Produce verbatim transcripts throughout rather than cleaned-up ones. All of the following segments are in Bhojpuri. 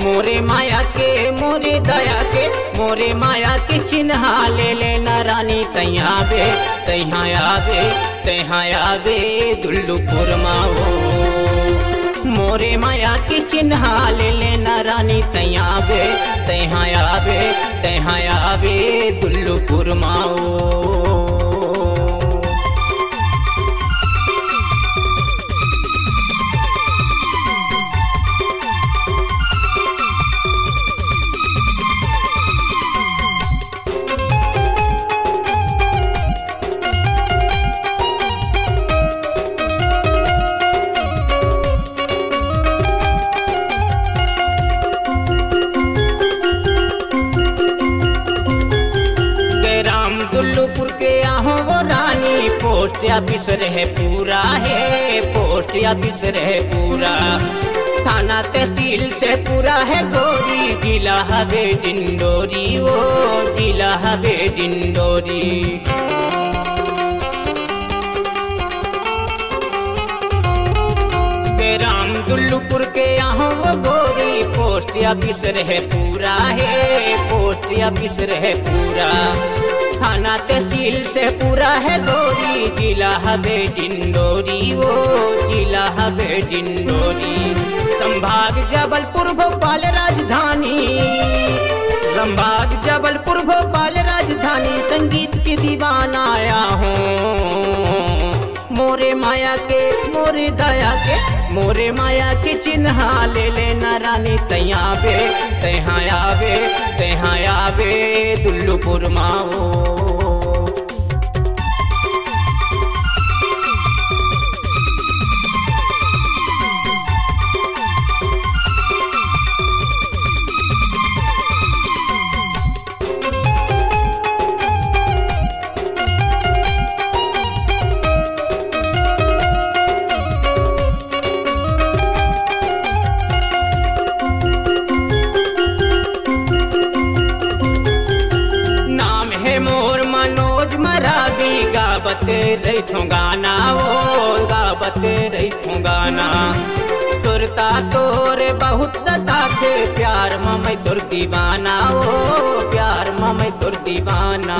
मोरे माया के मोरे दया के मोरे माया के चिन्हा ले लेना रानी तैया बे तैहा आवे तैहा आवे दुल्लुपुर माओ। मोरे माया के चिन्हा ले लेना रानी तैया बे तैहा आवे तैहा आवे दुल्लुपुर माओ। दुल्लुपुर के आहो वो रानी पोस्ट ऑफिस रहे पूरा है पोस्ट ऑफिस रहे पूरा। थाना तहसील से पूरा है गोरी जिला हवे डिंडोरी वो जिला हवे डिंडोरी। राम दुल्लुपुर के आहो वो गोरी पोस्ट ऑफिस रहे पूरा है पोस्ट ऑफिस रहे पूरा। थाना तहसील से पूरा है गोरी जिला हवे डिंडोरी वो जिला हवे डिंडोरी। संभाग जबलपुर भोपाल राजधानी संभाग जबलपुर भोपाल राजधानी संगीत की दीवाना आया हूँ। मोरे माया के मोरे दया के मोरे माया के चिन्हा ले लेना रानी तैया बे तैहा आवे तैहा आवे दुल्लुपुर माओ। गाबते रही थो गाना वो गाबते रही थो गाना। सुरता तोरे बहुत सता के प्यार ममै तोर दीवाना वो प्यार ममै तोर दीवाना।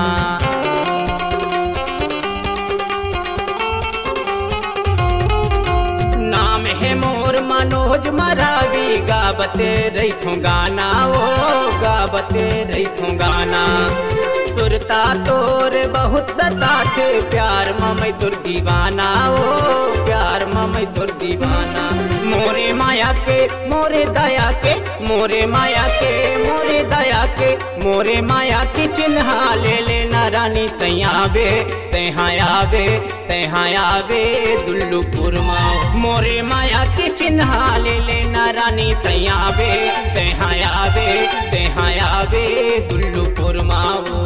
नाम है मोर मनोज मरावी गाबते रही थो गाना वो गाबते रही थो गाना। सुरता तोर बहुत सता के प्यार ममै तोर दीवाना वो प्यार ममै तोर दीवाना। मोरे माया के मोरे दया के मोरे माया के मोरे दया के मोरे माया के चिन्हा ले लेना रानी तैया बे तैहा आवे तैहा आवे दुल्लुपुर माओ। मोरे माया के चिन्हा ले लेना रानी तैया बे तैहा आवे तैहा आवे दुल्लुपुर माओ।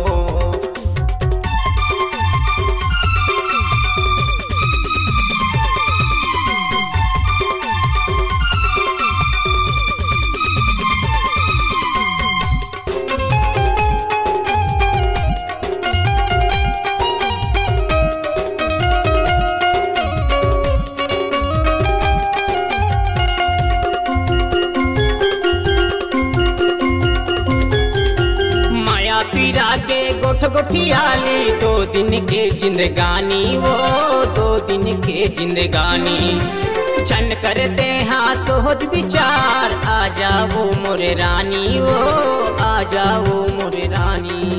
पीरा के गोठ गोठियाली दो दिन के जिंदगानी वो दो दिन के जिंदगानी। छन करते हाँ सोच विचार आ जाओ मोरे रानी वो आ जाओ मोरे रानी।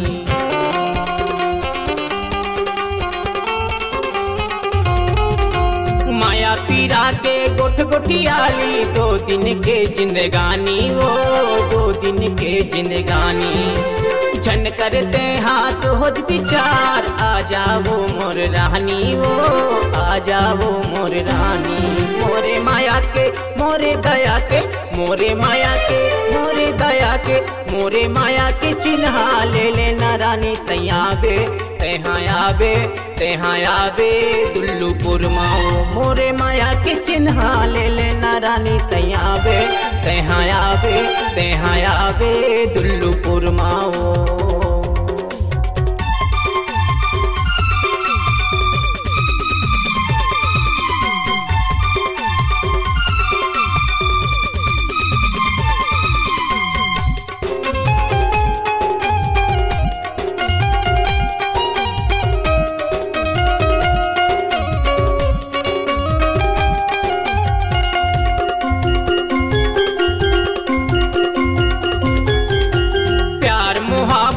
माया पीरा के गोठ गोठियाली दो दिन के जिंदगानी वो दो दिन के जिंदगानी। छन करते हाँ सोच विचार आ जाओ मोर रानी वो आ जाओ मोर रानी। मोरे माया के मोरे दया के मोरे माया के मोरे दया के मोरे माया के चिन्हा ले लेना रानी तैया बे तैहा आवे तैहा आवे दुल्लुपुर माओ। मोरे माया के चिन्हा ले लेना रानी तैया बे तैहा आवे तैहा आवे दुल्लुपुर माओ।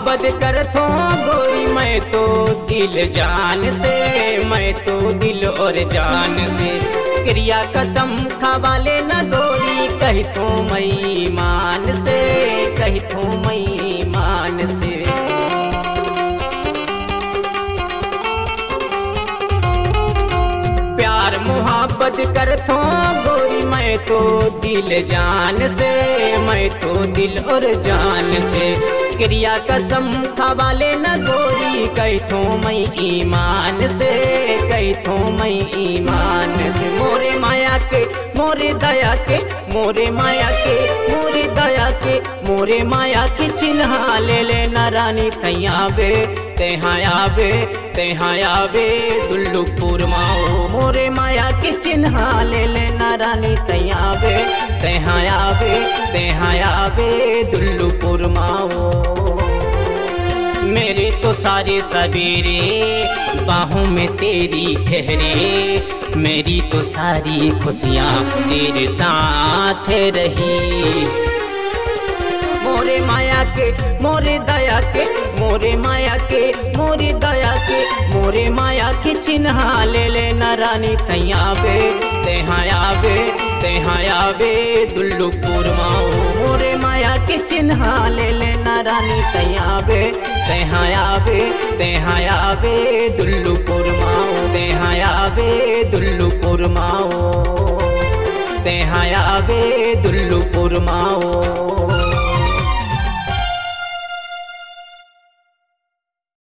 मुहब्बत करथो गोरी मैं तो दिल जान से, मैं तो दिल और जान से। क्रिया कसम खावाले न गोरी कही तो मैं ईमान से, कही तो मैं ईमान से। प्यार मुहब्बत करथो गोरी मैं तो दिल जान से, मैं तो दिल और जान से। क्रिया कसम खावाले न गोरी कही तो मैं ईमान से, कही तो मैं ईमान से। मोरे माया के मोरे दया के, मोरे माया के मोरे दया के, मोरे माया के चिन्हा ले लेना रानी तैया बे, तेहा आवे तेहा आवे दुल्लुपुर माओ। मोरे माया के चिन्हा ले लेना रानी तैया बे, तेहा आवे तेहा आवे दुल्लुपुर माओ। मेरे तो सारे सवेरे बाहों में तेरी ठहरे, मेरी तो सारी खुशियाँ तेरे साथ रही। मोरे माया के मोरे दया के, मोरे माया के मोरे दया के, मोरे माया के चिन्हा ले लेना रानी तैया बे, तेहा आवे तेहा आवे दुल्लुपुर माओ। मोरे माया के चिन्हा ले लेना रानी तैया बे, तेहा आवे तेहा आवे दुल्लुपुर माओ, तेहा आवे दुल्लुपुर माओ, तेहा आवे दुल्लुपुर माओ।